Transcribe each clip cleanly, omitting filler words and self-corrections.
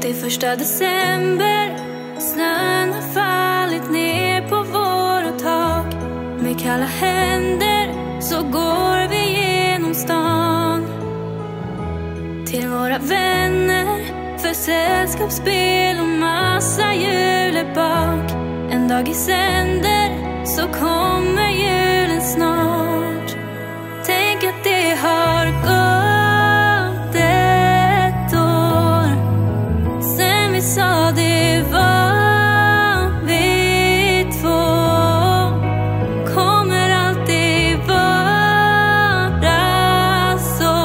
Det är 1 december, snön har fallit ner på våra tak. Med kalla händer så går vi genom stan. Till våra vänner för sällskapsspel och massa julebak. En dag i sänder så kommer julen snart. Tänk att det har gått ett år sen vi sa det var vi två. Kommer alltid vara så.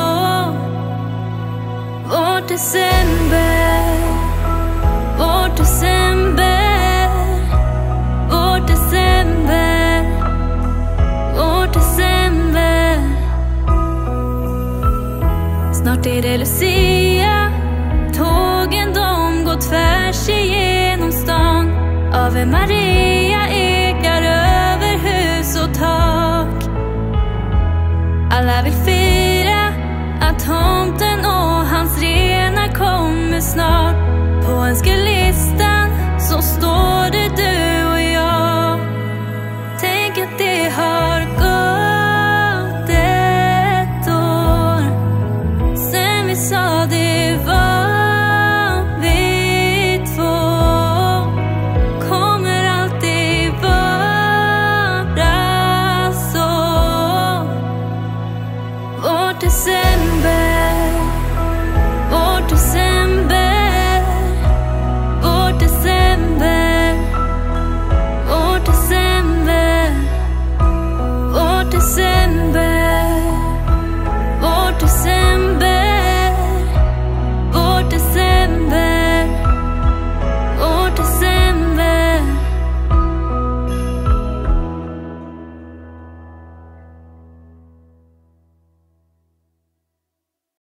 Vårt december, vårt december, vårt december, vårt december. Snart är det Lucia, tågen de går tvärs igenom stan. Ave Maria ekar över hus och tak. Alla vill fira